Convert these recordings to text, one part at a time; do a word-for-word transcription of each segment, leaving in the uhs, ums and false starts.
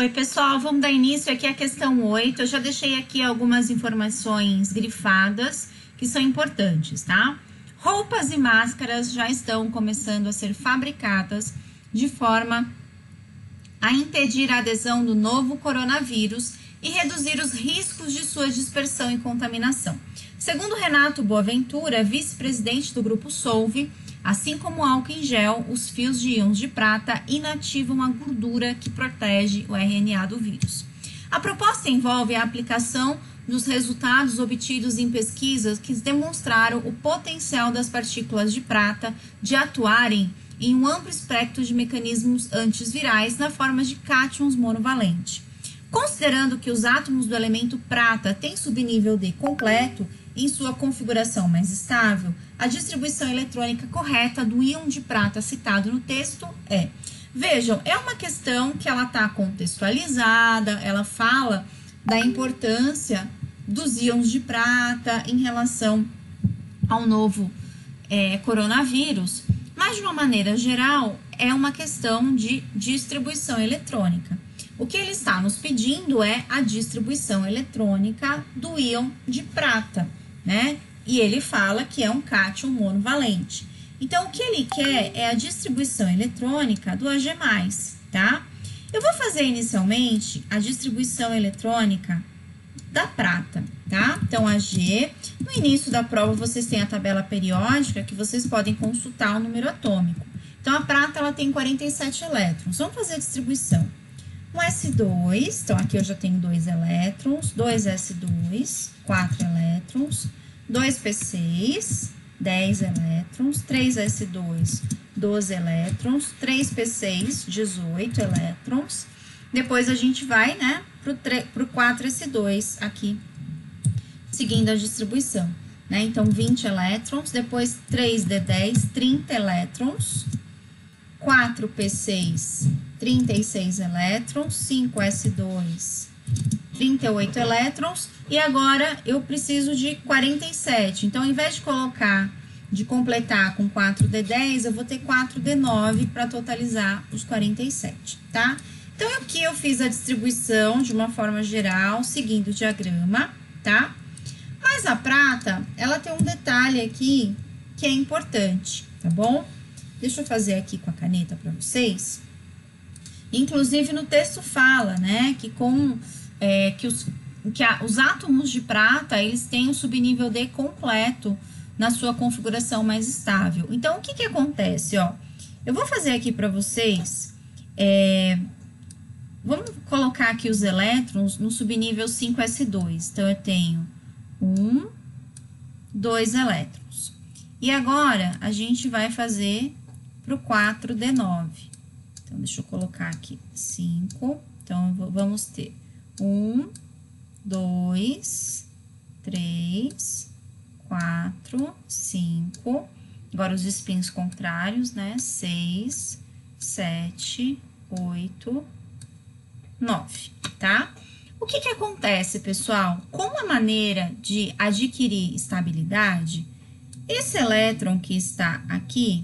Oi, pessoal, vamos dar início aqui à questão oito. Eu já deixei aqui algumas informações grifadas que são importantes, tá? Roupas e máscaras já estão começando a ser fabricadas de forma a impedir a adesão do novo coronavírus e reduzir os riscos de sua dispersão e contaminação. Segundo Renato Boaventura, vice-presidente do Grupo Solve, assim como o álcool em gel, os fios de íons de prata inativam a gordura que protege o R N A do vírus. A proposta envolve a aplicação dos resultados obtidos em pesquisas que demonstraram o potencial das partículas de prata de atuarem em um amplo espectro de mecanismos antivirais na forma de cátions monovalente. Considerando que os átomos do elemento prata têm subnível D completo em sua configuração mais estável, a distribuição eletrônica correta do íon de prata citado no texto é... Vejam, é uma questão que ela está contextualizada, ela fala da importância dos íons de prata em relação ao novo é, coronavírus, mas de uma maneira geral é uma questão de distribuição eletrônica. O que ele está nos pedindo é a distribuição eletrônica do íon de prata, né? E ele fala que é um cátion monovalente. Então, o que ele quer é a distribuição eletrônica do A G mais, tá? Eu vou fazer inicialmente a distribuição eletrônica da prata, tá? Então, A G, no início da prova vocês têm a tabela periódica que vocês podem consultar o número atômico. Então, a prata ela tem quarenta e sete elétrons. Vamos fazer a distribuição. Um S dois, então aqui eu já tenho dois elétrons, dois S dois, quatro elétrons, dois P seis, dez elétrons, três S dois, doze elétrons, três P seis, dezoito elétrons. Depois a gente vai, né, pro quatro S dois aqui, seguindo a distribuição, né? Então, vinte elétrons, depois três D dez, trinta elétrons, quatro P seis, trinta e seis elétrons, cinco S dois, trinta e oito elétrons, e agora eu preciso de quarenta e sete. Então, ao invés de colocar, de completar com quatro D dez, eu vou ter quatro D nove para totalizar os quarenta e sete, tá? Então, aqui eu fiz a distribuição de uma forma geral, seguindo o diagrama, tá? Mas a prata, ela tem um detalhe aqui que é importante, tá bom? Deixa eu fazer aqui com a caneta para vocês. Inclusive, no texto fala, né, que com é, que, os, que a, os átomos de prata, eles têm o subnível D completo na sua configuração mais estável. Então, o que que acontece, ó? Eu vou fazer aqui para vocês, é, vamos colocar aqui os elétrons no subnível cinco S dois. Então, eu tenho um, dois elétrons. E agora, a gente vai fazer para o quatro D nove. Então, deixa eu colocar aqui cinco. Então, vamos ter um, dois, três, quatro, cinco. Agora, os spins contrários, né? seis, sete, oito, nove, tá? O que que acontece, pessoal? Como a maneira de adquirir estabilidade, esse elétron que está aqui,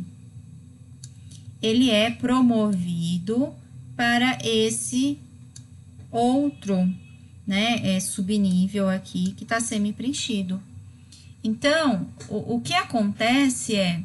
ele é promovido para esse outro, né, é, subnível aqui, que está semi-preenchido. Então, o, o que acontece é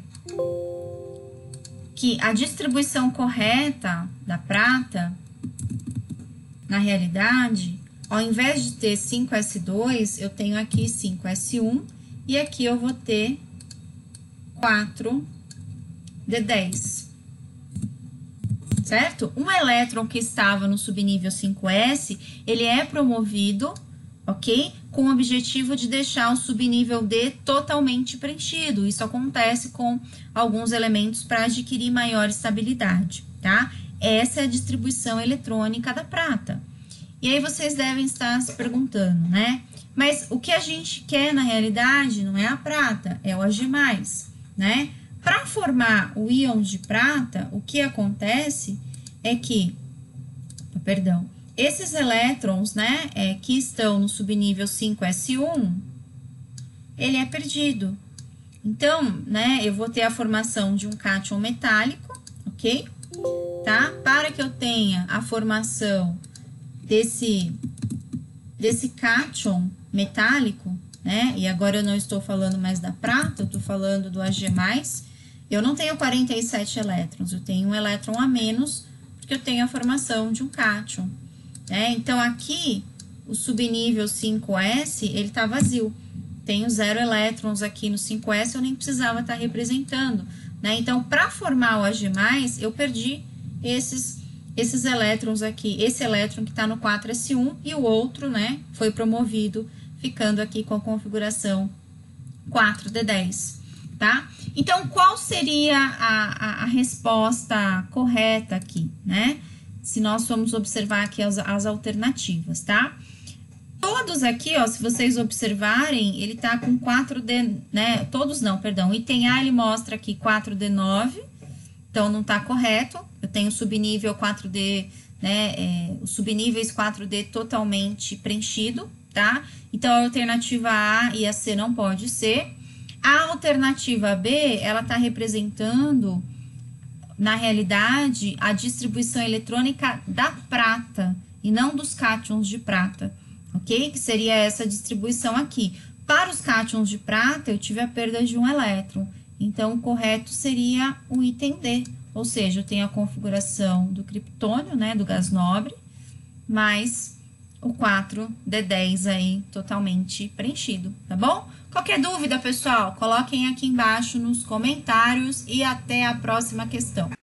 que a distribuição correta da prata, na realidade, ao invés de ter cinco S dois, eu tenho aqui cinco S um, e aqui eu vou ter quatro D dez. Certo? Um elétron que estava no subnível cinco S, ele é promovido, ok? Com o objetivo de deixar o subnível D totalmente preenchido. Isso acontece com alguns elementos para adquirir maior estabilidade, tá? Essa é a distribuição eletrônica da prata. E aí vocês devem estar se perguntando, né? Mas o que a gente quer na realidade não é a prata, é o A G mais, né? Para formar o íon de prata, o que acontece é que, perdão, esses elétrons, né, é, que estão no subnível cinco S um, ele é perdido. Então, né, eu vou ter a formação de um cátion metálico, ok? Tá? Para que eu tenha a formação desse, desse cátion metálico, né? E agora eu não estou falando mais da prata, eu estou falando do A G mais, eu não tenho quarenta e sete elétrons, eu tenho um elétron a menos, porque eu tenho a formação de um cátion, né? Então, aqui, o subnível cinco S, ele tá vazio. Tenho zero elétrons aqui no cinco S, eu nem precisava estar representando, né? Então, para formar o A G mais, eu perdi esses, esses elétrons aqui. Esse elétron que está no quatro S um e o outro, né, foi promovido, ficando aqui com a configuração quatro D dez, tá? Então, qual seria a, a, a resposta correta aqui, né? Se nós formos observar aqui as, as alternativas, tá? Todos aqui, ó, se vocês observarem, ele tá com quatro D, né? Todos não, perdão. O item A, ele mostra aqui quatro D nove, então não tá correto. Eu tenho subnível quatro D, né? É, os subníveis quatro D totalmente preenchido, tá? Então, a alternativa A e a C não pode ser. A alternativa B, ela tá representando, na realidade, a distribuição eletrônica da prata e não dos cátions de prata. Ok? Que seria essa distribuição aqui. Para os cátions de prata, eu tive a perda de um elétron. Então, o correto seria o item D. Ou seja, eu tenho a configuração do criptônio, né? Do gás nobre, mais o quatro D dez aí, totalmente preenchido, tá bom? Qualquer dúvida, pessoal, coloquem aqui embaixo nos comentários e até a próxima questão.